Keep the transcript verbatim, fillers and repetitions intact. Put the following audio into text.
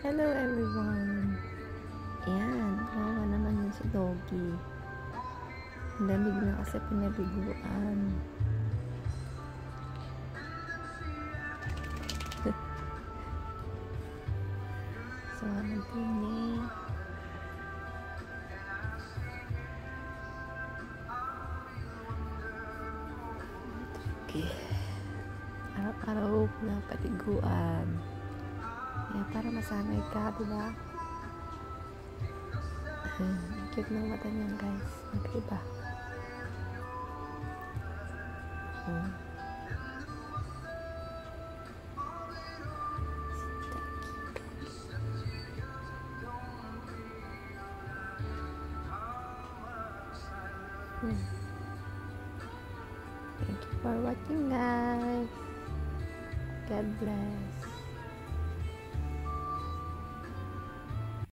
Hello everyone! Ayan, kawawa naman yun si Doggy. Ang lamig na kasi pinabiguan. So, nagpini. Okay. Araw-araw na patiguan. Kaya para masanay ka, diba? Cute ng mata niyan, guys. Magkaiba. Hmm. Hmm. Thank you for watching, guys. God bless.